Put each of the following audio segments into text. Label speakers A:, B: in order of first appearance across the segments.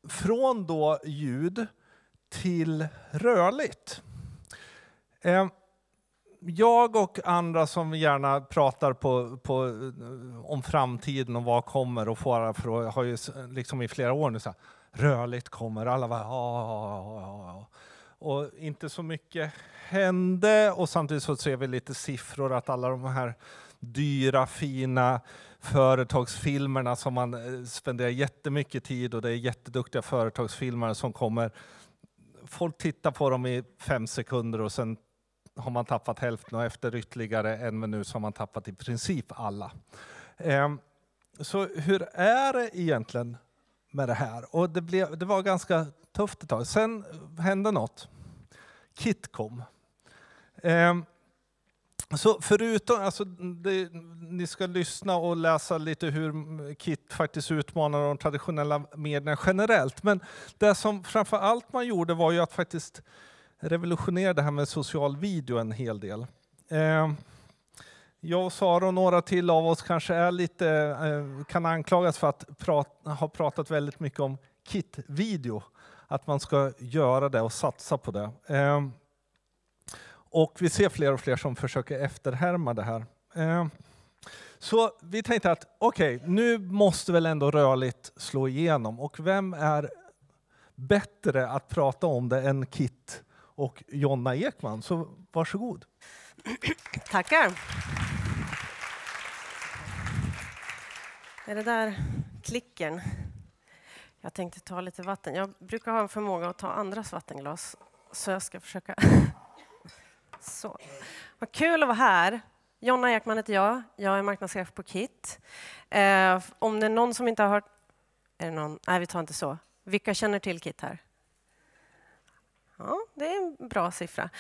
A: från då ljud till rörligt. Jag och andra som gärna pratar om framtiden och vad kommer och fara för har ju liksom i flera år nu så här, rörligt kommer, alla bara ja. Och inte så mycket hände, och samtidigt så ser vi lite siffror att alla de här dyra, fina företagsfilmerna som man spenderar jättemycket tid, och det är jätteduktiga företagsfilmer som kommer. Folk tittar på dem i 5 sekunder och sen har man tappat hälften, och efter ytterligare 1 minut så har man tappat i princip alla. Så hur är det egentligen med det här? Och det var ganska tufft ett tag. Sen hände något. KIT kom. Så förutom, alltså ni ska lyssna och läsa lite hur KIT faktiskt utmanar de traditionella medierna generellt. Men det som framför allt man gjorde var ju att faktiskt revolutionera det här med social video en hel del. Jag och Sara och några till av oss kanske är lite, kan anklagas för att ha pratat väldigt mycket om KIT-video. Att man ska göra det och satsa på det. Och vi ser fler och fler som försöker efterhärma det här. Så vi tänkte att okej, nu måste väl ändå rörligt slå igenom. Och vem är bättre att prata om det än KIT och Jonna Ekman? Så varsågod.
B: Tackar. Är det där klicken? Jag tänkte ta lite vatten. Jag brukar ha en förmåga att ta andras vattenglas. Så jag ska försöka. Så. Vad kul att vara här. Jonna Ekman heter jag. Jag är marknadschef på KIT. Om det är någon som inte har hört... Är det någon? Nej, vi tar inte så. Vilka känner till KIT här? Ja, det är en bra siffra.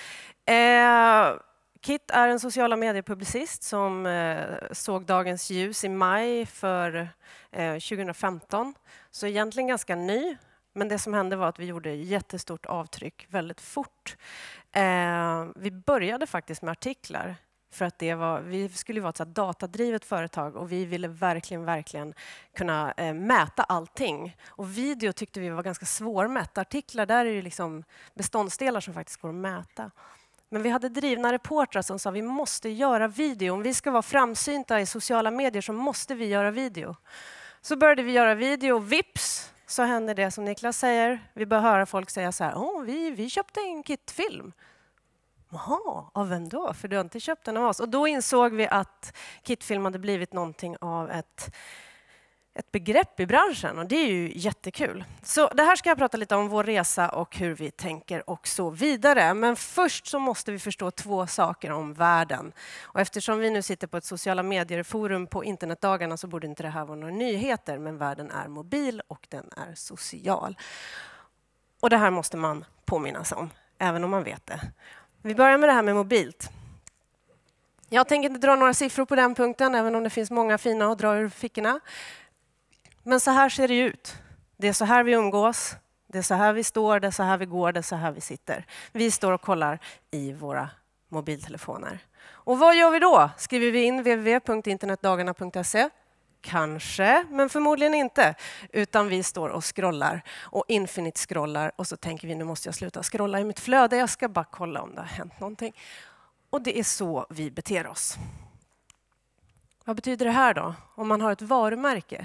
B: KIT är en sociala mediepublicist som såg dagens ljus i maj för 2015. Så egentligen ganska ny. Men det som hände var att vi gjorde jättestort avtryck väldigt fort. Vi började faktiskt med artiklar. För att vi skulle vara ett så datadrivet företag och vi ville verkligen kunna mäta allting. Och video tyckte vi var ganska svårmätt. Artiklar, där är det liksom beståndsdelar som faktiskt går att mäta. Men vi hade drivna reportrar som sa vi måste göra video. Om vi ska vara framsynta i sociala medier så måste vi göra video. Så började vi göra video och vips så hände det som Niklas säger. Vi började höra folk säga så här, vi köpte en KIT-film. Jaha, av vem då? För du har inte köpt den av oss. Och då insåg vi att KIT-film hade blivit någonting av ett begrepp i branschen. Och det är ju jättekul. Så det här ska jag prata lite om vår resa och hur vi tänker och så vidare. Men först så måste vi förstå 2 saker om världen. Och eftersom vi nu sitter på ett sociala medieforum på internetdagarna så borde inte det här vara några nyheter. Men världen är mobil och den är social. Och det här måste man påminnas om, även om man vet det. Vi börjar med det här med mobilt. Jag tänker inte dra några siffror på den punkten, även om det finns många fina att dra ur fickorna. Men så här ser det ut. Det är så här vi umgås, det är så här vi står, det är så här vi går, det är så här vi sitter. Vi står och kollar i våra mobiltelefoner. Och vad gör vi då? Skriver vi in www.internetdagarna.se? Kanske, men förmodligen inte. Utan vi står och scrollar och infinite scrollar och så tänker vi nu måste jag sluta scrolla i mitt flöde. Jag ska bara kolla om det har hänt någonting. Och det är så vi beter oss. Vad betyder det här då? Om man har ett varumärke?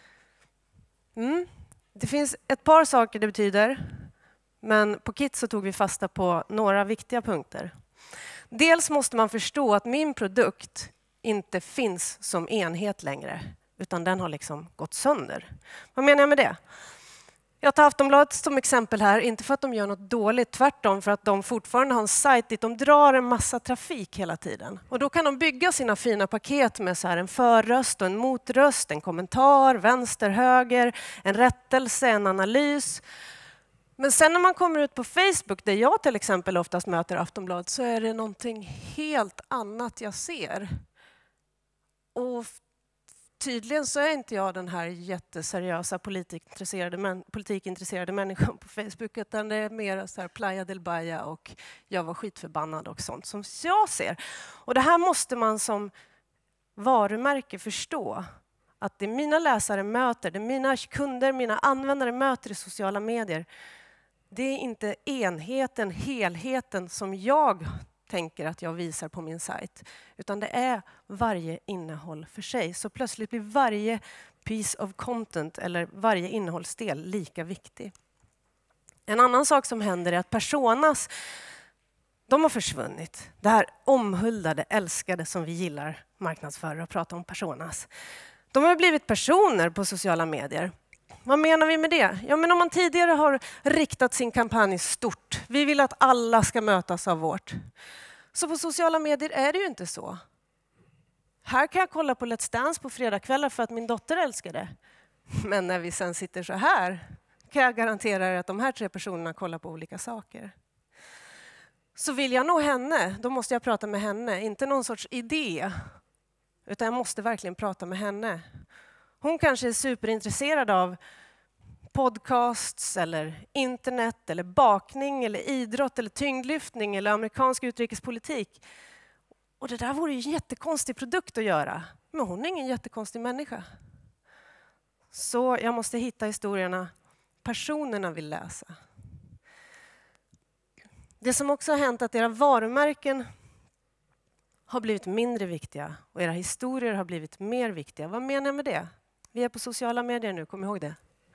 B: Det finns ett par saker det betyder. Men på KIT så tog vi fasta på några viktiga punkter. Dels måste man förstå att min produkt inte finns som enhet längre. Utan den har liksom gått sönder. Vad menar jag med det? Jag tar Aftonbladet som exempel här. Inte för att de gör något dåligt. Tvärtom för att de fortfarande har en sajt dit de drar en massa trafik hela tiden. Och då kan de bygga sina fina paket med så här en förröst och en motröst. En kommentar, vänster, höger. En rättelse, en analys. Men sen när man kommer ut på Facebook, där jag till exempel oftast möter Aftonbladet, så är det någonting helt annat jag ser. Och tydligen så är inte jag den här jätteseriösa politikintresserade människan på Facebook, utan det är mer så här Playa del Bahia och jag var skitförbannad och sånt som jag ser. Och det här måste man som varumärke förstå. att det mina läsare möter, det mina kunder, mina användare möter i sociala medier, det är inte enheten, helheten som jag tänker att jag visar på min sajt, utan det är varje innehåll för sig. Så plötsligt blir varje piece of content eller varje innehållsdel lika viktig. En annan sak som händer är att personas, de har försvunnit. Det här omhuldade, älskade som vi gillar marknadsförare att prata om personas. De har blivit personer på sociala medier. Vad menar vi med det? Ja, men om man tidigare har riktat sin kampanj stort, vi vill att alla ska mötas av vårt. Så på sociala medier är det ju inte så. Här kan jag kolla på Let's Dance på fredagskvällar för att min dotter älskar det. Men när vi sen sitter så här kan jag garantera er att de här 3 personerna kollar på olika saker. Så vill jag nå henne, då måste jag prata med henne. Inte någon sorts idé, utan jag måste verkligen prata med henne. Hon kanske är superintresserad av podcasts eller internet eller bakning eller idrott eller tyngdlyftning eller amerikansk utrikespolitik. Och det där vore ju en jättekonstig produkt att göra. Men hon är ingen jättekonstig människa. Så jag måste hitta historierna personerna vill läsa. Det som också har hänt är att era varumärken har blivit mindre viktiga och era historier har blivit mer viktiga. Vad menar jag med det? Vi är på sociala medier nu, kom ihåg det.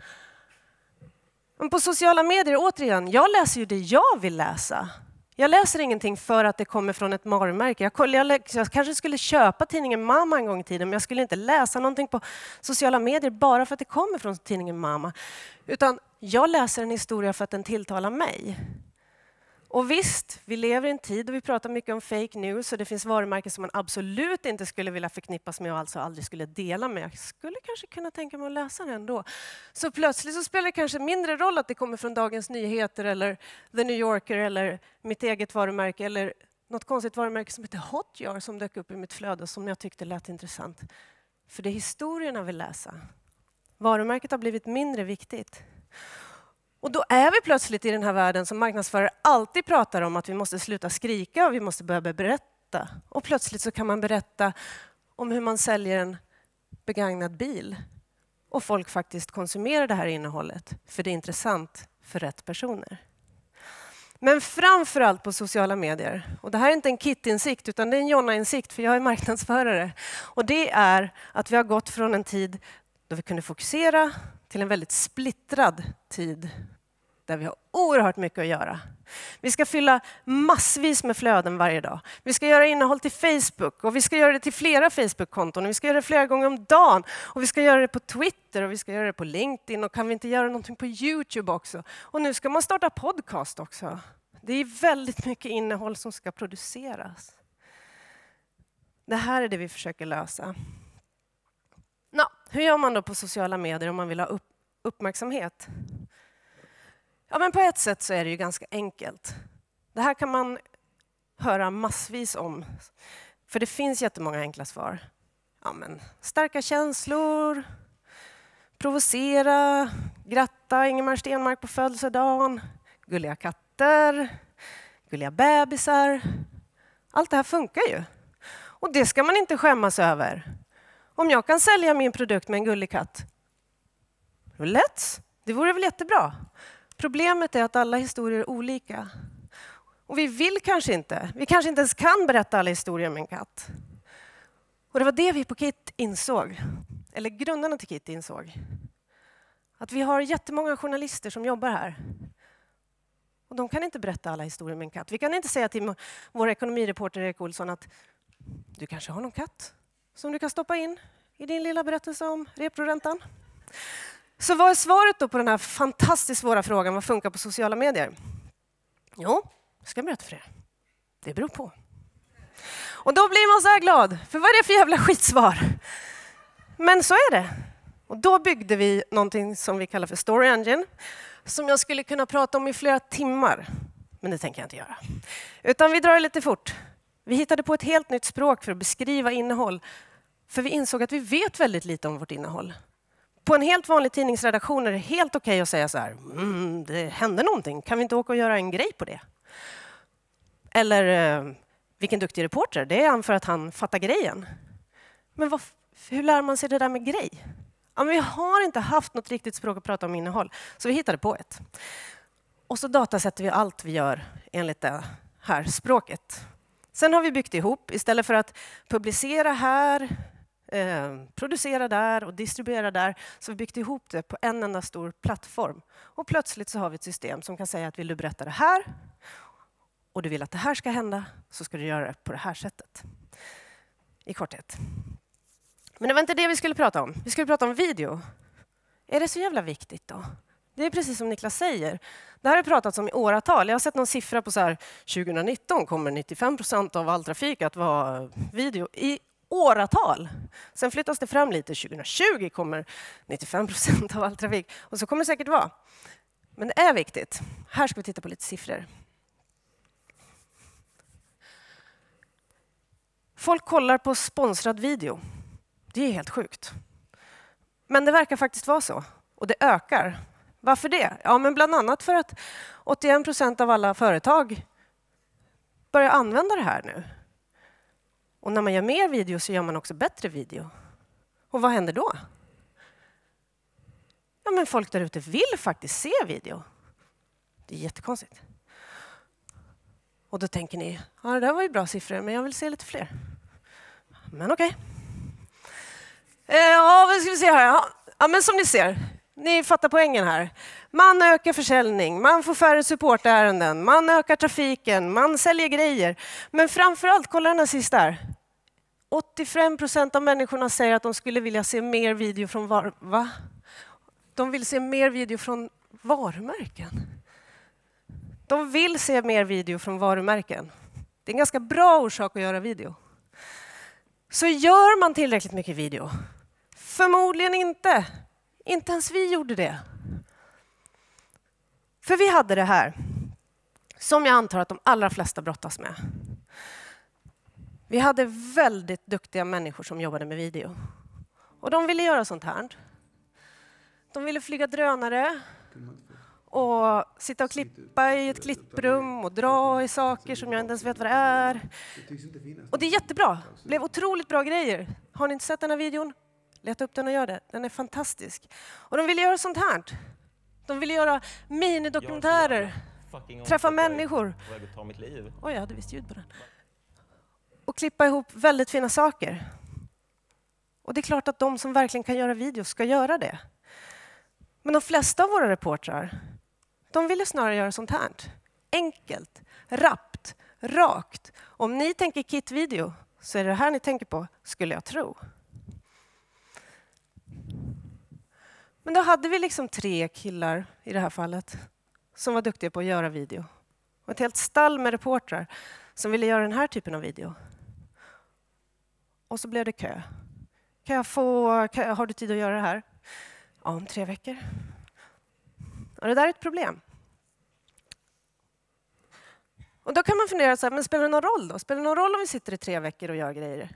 B: Men på sociala medier, återigen, jag läser ju det jag vill läsa. Jag läser ingenting för att det kommer från ett varumärke. Jag kanske skulle köpa tidningen Mamma en gång i tiden, men jag skulle inte läsa någonting på sociala medier bara för att det kommer från tidningen Mamma. Utan jag läser en historia för att den tilltalar mig. Och visst, vi lever i en tid och vi pratar mycket om fake news och det finns varumärken som man absolut inte skulle vilja förknippas med och alltså aldrig skulle dela med. Jag skulle kanske kunna tänka mig att läsa den ändå. Så plötsligt så spelar det kanske mindre roll att det kommer från Dagens Nyheter eller The New Yorker eller mitt eget varumärke eller något konstigt varumärke som heter Hotjar som dök upp i mitt flöde som jag tyckte lät intressant. För det är historierna vi läser. Varumärket har blivit mindre viktigt. Och då är vi plötsligt i den här världen som marknadsförare alltid pratar om att vi måste sluta skrika och vi måste börja berätta. Och plötsligt så kan man berätta om hur man säljer en begagnad bil. Och folk faktiskt konsumerar det här innehållet för det är intressant för rätt personer. Men framförallt på sociala medier, och det här är inte en Kit-insikt utan det är en Jonna-insikt för jag är marknadsförare. Och det är att vi har gått från en tid då vi kunde fokusera till en väldigt splittrad tid där vi har oerhört mycket att göra. Vi ska fylla massvis med flöden varje dag. Vi ska göra innehåll till Facebook och vi ska göra det till flera Facebook-konton. Vi ska göra det flera gånger om dagen och vi ska göra det på Twitter och vi ska göra det på LinkedIn och kan vi inte göra någonting på YouTube också? Och nu ska man starta podcast också. Det är väldigt mycket innehåll som ska produceras. Det här är det vi försöker lösa. Hur gör man då på sociala medier om man vill ha uppmärksamhet? Ja, men på ett sätt så är det ju ganska enkelt. Det här kan man höra massvis om. För det finns jättemånga enkla svar. Ja, men starka känslor, provocera, gratta Ingemar Stenmark på födelsedagen, gulliga katter, gulliga bebisar. Allt det här funkar ju. Och det ska man inte skämmas över. Om jag kan sälja min produkt med en gullig katt, lätt. Det vore väl jättebra. Problemet är att alla historier är olika. Och vi vill kanske inte. Vi kanske inte ens kan berätta alla historier med en katt. Och det var det vi på KIT insåg. Eller grundarna till KIT insåg. Att vi har jättemånga journalister som jobbar här. Och de kan inte berätta alla historier med en katt. Vi kan inte säga till vår ekonomireporter Erik Olsson att du kanske har någon katt som du kan stoppa in i din lilla berättelse om reproräntan. Så vad är svaret då på den här fantastiskt svåra frågan, vad funkar på sociala medier? Jo, jag ska berätta för er. Det beror på. Och då blir man så här glad, för vad är det för jävla skitsvar? Men så är det. Och då byggde vi någonting som vi kallar för Story Engine, som jag skulle kunna prata om i flera timmar. Men det tänker jag inte göra. Utan vi drar lite fort. Vi hittade på ett helt nytt språk för att beskriva innehåll. För vi insåg att vi vet väldigt lite om vårt innehåll. På en helt vanlig tidningsredaktion är det helt okej att säga så här. Det hände någonting. Kan vi inte åka och göra en grej på det? Eller vilken duktig reporter. Det är han för att han fattar grejen. Men vad Hur lär man sig det där med grej? Ja, men vi har inte haft något riktigt språk att prata om innehåll, så vi hittade på ett. Och så datasätter vi allt vi gör enligt det här språket. Sen har vi byggt ihop, istället för att publicera här, producera där och distribuera där, så har vi byggt ihop det på en enda stor plattform. Och plötsligt så har vi ett system som kan säga att vill du berätta det här och du vill att det här ska hända, så ska du göra det på det här sättet. I korthet. Men det var inte det vi skulle prata om. Vi skulle prata om video. Är det så jävla viktigt då? Det är precis som Niklas säger. Det här har pratats om i åratal. Jag har sett någon siffra på så här, 2019 kommer 95% av all trafik att vara video. I åratal. Sen flyttas det fram lite. 2020 kommer 95% av all trafik. Och så kommer det säkert vara. Men det är viktigt. Här ska vi titta på lite siffror. Folk kollar på sponsrad video. Det är helt sjukt. Men det verkar faktiskt vara så. Och det ökar. Varför det? Ja, men bland annat för att 81% av alla företag börjar använda det här nu. Och när man gör mer video så gör man också bättre video. Och vad händer då? Ja, men folk där ute vill faktiskt se video. Det är jättekonstigt. Och då tänker ni, ja, det där var ju bra siffror, men jag vill se lite fler. Men okej. Ja, vad ska vi se här? Ja, men som ni ser, ni fattar poängen här. Man ökar försäljning, man får färre supportärenden, man ökar trafiken, man säljer grejer. Men framförallt, kolla den här sista här. 85% av människorna säger att de skulle vilja se mer video från De vill se mer video från varumärken. De vill se mer video från varumärken. Det är en ganska bra orsak att göra video. Så gör man tillräckligt mycket video? Förmodligen inte. Inte ens vi gjorde det. För vi hade det här, som jag antar att de allra flesta brottas med. Vi hade väldigt duktiga människor som jobbade med video. Och de ville göra sånt här. De ville flyga drönare och sitta och klippa i ett klipprum och dra i saker som jag inte ens vet vad det är. Och det är jättebra. Det blev otroligt bra grejer. Har ni inte sett den här videon? Leta upp den och gör det. Den är fantastisk. Och de ville göra sånt här. De ville göra minidokumentärer. Träffa människor. Oj, jag hade visst ljud på den. Och klippa ihop väldigt fina saker. Och det är klart att de som verkligen kan göra videos ska göra det. Men de flesta av våra reportrar, de ville snarare göra sånt här. Enkelt, rappt, rakt. Om ni tänker kit-video så är det här ni tänker på, skulle jag tro. Men då hade vi liksom 3 killar i det här fallet som var duktiga på att göra video. Och ett helt stall med reportrar som ville göra den här typen av video. Och så blev det kö. Har du tid att göra det här? Ja, om 3 veckor. Och det där är ett problem. Och då kan man fundera så här, men spelar det någon roll då? Spelar det någon roll om vi sitter i 3 veckor och gör grejer?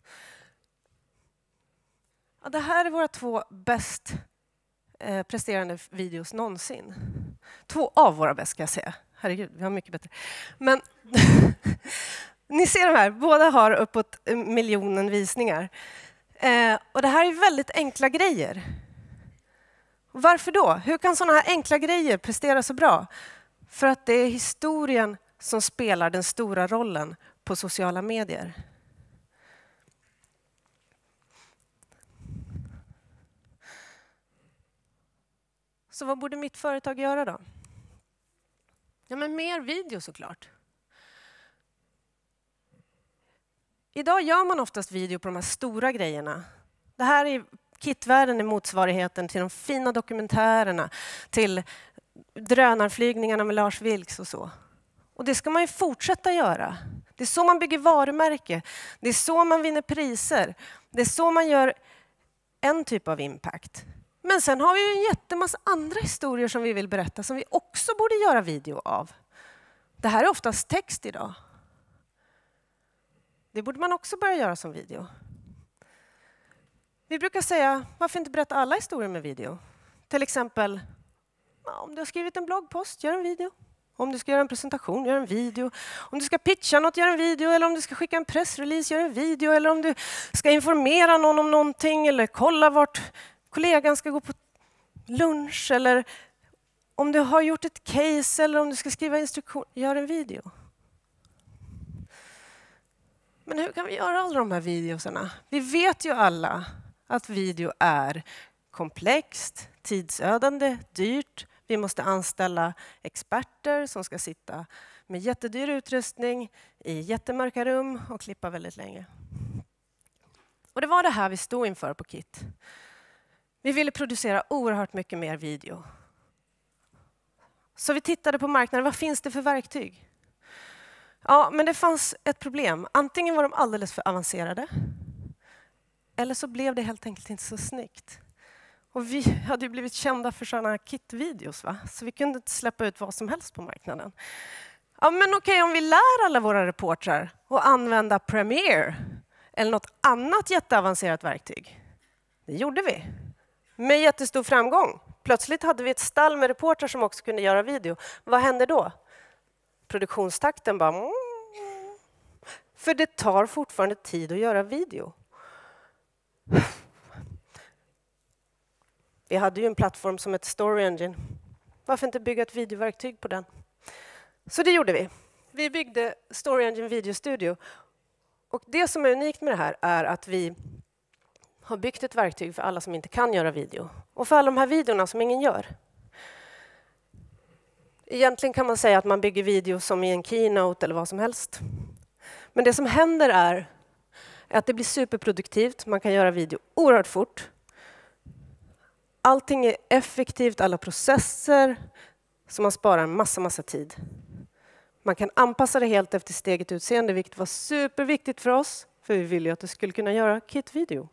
B: Ja, det här är våra 2 bäst presterande videos någonsin. 2 av våra bäst, ska jag säga. Herregud, vi har mycket bättre. Men ni ser de här, båda har uppåt 1 miljon visningar. Och det här är väldigt enkla grejer. Varför då? Hur kan sådana här enkla grejer prestera så bra? För att det är historien som spelar den stora rollen på sociala medier. Så vad borde mitt företag göra då? Ja, men mer video såklart. Idag gör man oftast video på de här stora grejerna. Det här är kitvärlden är motsvarigheten till de fina dokumentärerna, till drönarflygningarna med Lars Vilks och så. Och det ska man ju fortsätta göra. Det är så man bygger varumärke. Det är så man vinner priser. Det är så man gör en typ av impact. Men sen har vi ju en jättemassa andra historier som vi vill berätta som vi också borde göra video av. Det här är oftast text idag. Det borde man också börja göra som video. Vi brukar säga, varför inte berätta alla historier med video? Till exempel, om du har skrivit en bloggpost, gör en video. Om du ska göra en presentation, gör en video. Om du ska pitcha något, gör en video. Eller om du ska skicka en pressrelease, gör en video. Eller om du ska informera någon om någonting. Eller kolla vart kollegan ska gå på lunch. Eller om du har gjort ett case. Eller om du ska skriva instruktion, gör en video. Men hur kan vi göra alla de här videosarna? Vi vet ju alla att video är komplext, tidsödande, dyrt. Vi måste anställa experter som ska sitta med jättedyr utrustning i jättemörka rum och klippa väldigt länge. Och det var det här vi stod inför på KIT. Vi ville producera oerhört mycket mer video. Så vi tittade på marknaden, vad finns det för verktyg? Ja, men det fanns ett problem. Antingen var de alldeles för avancerade eller så blev det helt enkelt inte så snyggt. Och vi hade ju blivit kända för sådana här kit-videos, va? Så vi kunde inte släppa ut vad som helst på marknaden. Ja, men okej, om vi lär alla våra reportrar att använda Premiere eller något annat jätteavancerat verktyg. Det gjorde vi. Med jättestor framgång. Plötsligt hade vi ett stall med reportrar som också kunde göra video. Vad hände då? Produktionstakten bara... För det tar fortfarande tid att göra video. Vi hade ju en plattform som ett Story Engine. Varför inte bygga ett videoverktyg på den? Så det gjorde vi. Vi byggde Story Engine Video Studio. Och det som är unikt med det här är att vi har byggt ett verktyg för alla som inte kan göra video. Och för alla de här videorna som ingen gör. Egentligen kan man säga att man bygger video som i en keynote eller vad som helst. Men det som händer är att det blir superproduktivt. Man kan göra video oerhört fort. Allting är effektivt, alla processer. Så man sparar massa tid. Man kan anpassa det helt efter sitt eget utseende, vilket var superviktigt för oss. För vi ville ju att det skulle kunna göra KIT-video.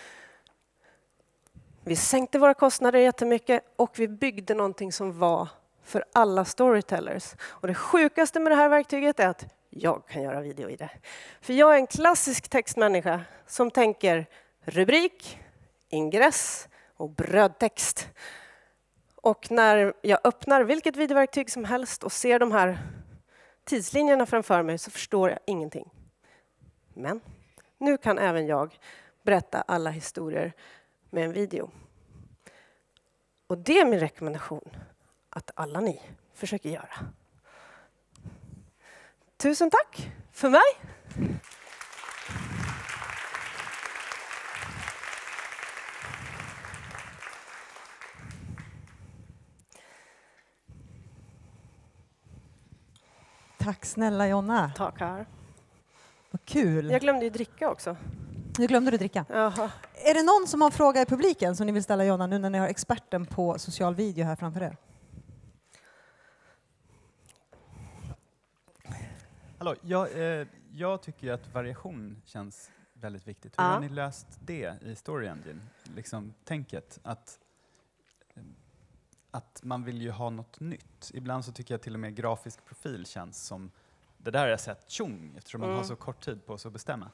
B: Vi sänkte våra kostnader jättemycket och vi byggde någonting som var för alla storytellers. Och det sjukaste med det här verktyget är att jag kan göra video i det. För jag är en klassisk textmänniska som tänker rubrik, ingress och brödtext. Och när jag öppnar vilket videoverktyg som helst och ser de här tidslinjerna framför mig så förstår jag ingenting. Men nu kan även jag berätta alla historier med en video. Och det är min rekommendation att alla ni försöker göra. Tusen tack för mig.
C: Tack snälla Jonna.
B: Tackar.
C: Vad kul.
B: Jag glömde ju dricka också.
C: Nu glömde du dricka.
B: Jaha.
C: Är det någon som har en fråga i publiken som ni vill ställa Jonna nu när ni har experten på social video här framför er?
D: Hallå, jag tycker att variation känns väldigt viktigt. Hur har ni löst det i Story Engine? Liksom tänket att man vill ju ha något nytt. Ibland så tycker jag till och med grafisk profil känns som det där har jag sett tjong eftersom man har så kort tid på sig att bestämma.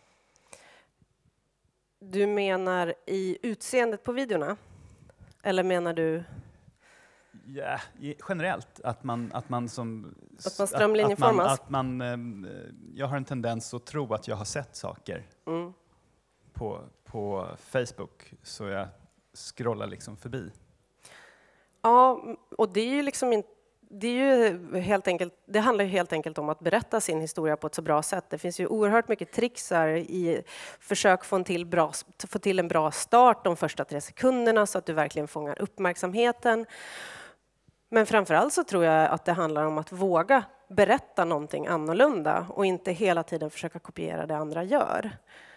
B: Du menar i utseendet på videorna? Eller menar du?
D: Ja, generellt att man
B: strömlinjeformas?
D: Jag har en tendens att tro att jag har sett saker på Facebook så jag scrollar liksom förbi.
B: Ja, och det är ju liksom inte. Det är ju helt enkelt, det handlar ju helt enkelt om att berätta sin historia på ett så bra sätt. Det finns ju oerhört mycket trixar i försök få till en bra start de första 3 sekunderna så att du verkligen fångar uppmärksamheten. Men framförallt så tror jag att det handlar om att våga berätta någonting annorlunda och inte hela tiden försöka kopiera det andra gör.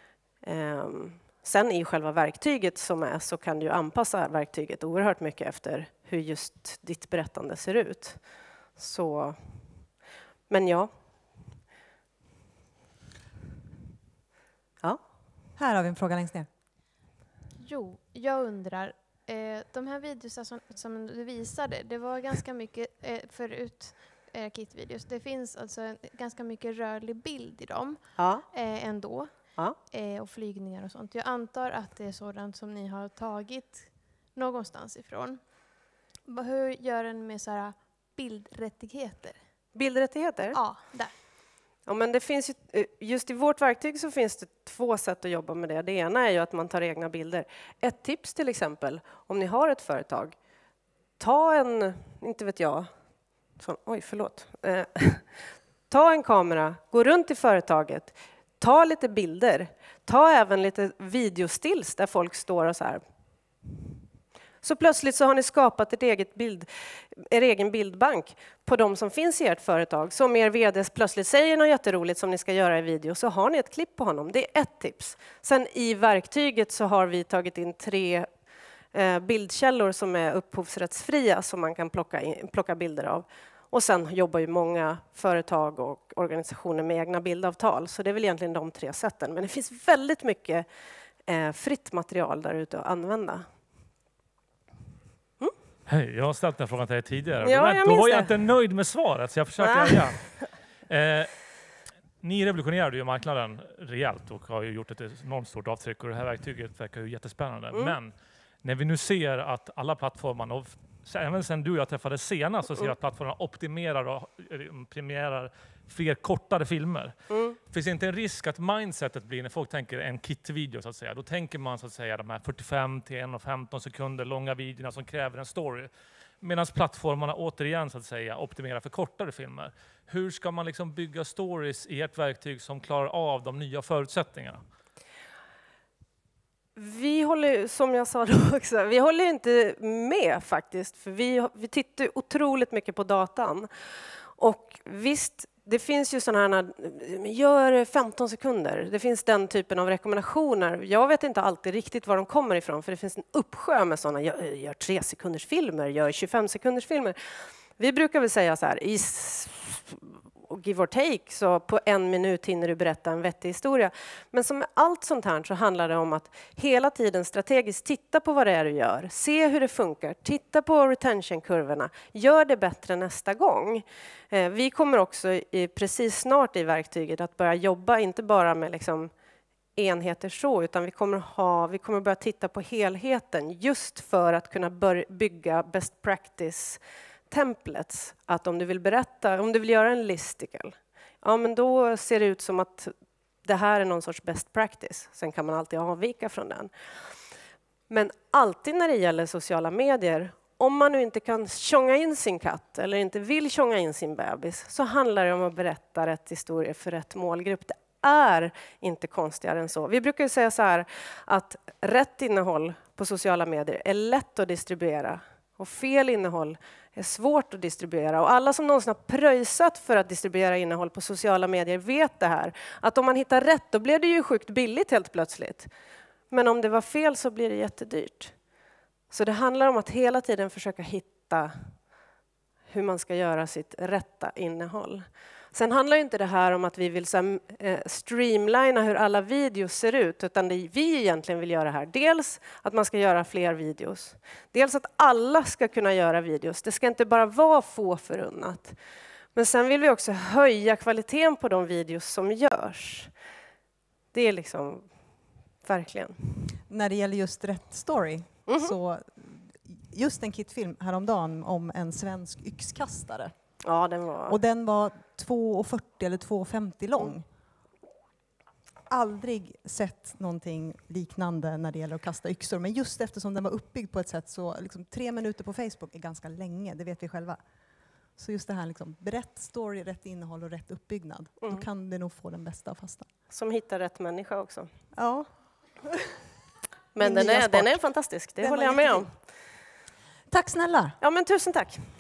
B: Sen i själva verktyget som är så kan du anpassa verktyget oerhört mycket efter hur just ditt berättande ser ut. Så, men ja. Ja.
C: Här har vi en fråga längst ner.
E: Jo, jag undrar. De här videos som du visade, det var ganska mycket förut KIT-videos. Det finns alltså ganska mycket rörlig bild i dem ändå. Ja. Och flygningar och sånt. Jag antar att det är sådant som ni har tagit någonstans ifrån. Hur gör den med så här bildrättigheter?
B: Bildrättigheter?
E: Ja, där.
B: Ja, men det finns ju, just i vårt verktyg så finns det 2 sätt att jobba med det. Det ena är ju att man tar egna bilder. Ett tips till exempel, om ni har ett företag, ta en, inte vet jag, ta en kamera, gå runt i företaget, ta lite bilder, ta även lite videostills där folk står och så här. Så plötsligt så har ni skapat er egen bildbank på de som finns i ert företag. Så om er vd plötsligt säger något jätteroligt som ni ska göra i video så har ni ett klipp på honom. Det är ett tips. Sen i verktyget så har vi tagit in 3 bildkällor som är upphovsrättsfria som man kan plocka bilder av. Och sen jobbar ju många företag och organisationer med egna bildavtal. Så det är väl egentligen de 3 sätten. Men det finns väldigt mycket fritt material där ute att använda.
F: Hej, jag har ställt den frågan till dig tidigare.
B: Ja,
F: Då var jag inte nöjd med svaret, så jag försöker igen. Ni revolutionerade ju marknaden rejält och har ju gjort ett enormt stort avtryck. Och det här verktyget verkar ju jättespännande. Men när vi nu ser att alla plattformarna, och även sen du och jag träffades senast, så ser jag att plattformarna optimerar och premierar fler kortare filmer. Finns det inte en risk att mindsetet blir när folk tänker en kit-video så att säga? Då tänker man så att säga de här 45 till 1,15 sekunder långa videorna som kräver en story. Medan plattformarna återigen så att säga optimerar för kortare filmer. Hur ska man liksom bygga stories i ett verktyg som klarar av de nya förutsättningarna?
B: Vi håller, som jag sa då också, vi håller inte med faktiskt. För vi tittar otroligt mycket på datan. Och visst, det finns ju sådana här, gör 15 sekunder. Det finns den typen av rekommendationer. Jag vet inte alltid riktigt var de kommer ifrån. För det finns en uppsjö med sådana, gör 3 sekunders filmer, gör 25 sekunders filmer. Vi brukar väl säga så här, give or take, så på 1 minut hinner du berätta en vettig historia. Men som med allt sånt här så handlar det om att hela tiden strategiskt titta på vad det är du gör. Se hur det funkar. Titta på retention-kurvorna. Gör det bättre nästa gång. Vi kommer också precis snart i verktyget att börja jobba, inte bara med liksom enheter så, utan vi kommer börja titta på helheten just för att kunna bygga best practice templates, att om du vill göra en listicle, ja men då ser det ut som att det här är någon sorts best practice. Sen kan man alltid avvika från den. Men alltid när det gäller sociala medier, om man nu inte kan tjonga in sin katt eller inte vill tjonga in sin bebis, så handlar det om att berätta rätt historier för rätt målgrupp. Det är inte konstigare än så. Vi brukar ju säga så här att rätt innehåll på sociala medier är lätt att distribuera och fel innehåll är svårt att distribuera. Och alla som någonsin har pröjsat för att distribuera innehåll på sociala medier vet det här. Att om man hittar rätt, då blir det ju sjukt billigt helt plötsligt. Men om det var fel så blir det jättedyrt. Så det handlar om att hela tiden försöka hitta hur man ska göra sitt rätta innehåll. Sen handlar inte det här om att vi vill streamlina hur alla videos ser ut, utan det vi egentligen vill göra här, dels att man ska göra fler videos, dels att alla ska kunna göra videos. Det ska inte bara vara få förunnat. Men sen vill vi också höja kvaliteten på de videos som görs. Det är liksom verkligen.
C: När det gäller just rätt story, så just en kitfilm häromdagen om en svensk yxkastare.
B: Ja,
C: den var 2,40 eller 2,50 lång. Aldrig sett någonting liknande när det gäller att kasta yxor. Men just eftersom den var uppbyggd på ett sätt så liksom 3 minuter på Facebook är ganska länge, det vet vi själva. Så just det här liksom, rätt story, rätt innehåll och rätt uppbyggnad. Då kan det nog få den bästa att fastna.
B: Som hittar rätt människa också.
C: Ja.
B: Men den är fantastisk, det håller jag med om.
C: Tack snälla.
B: Ja, men tusen tack.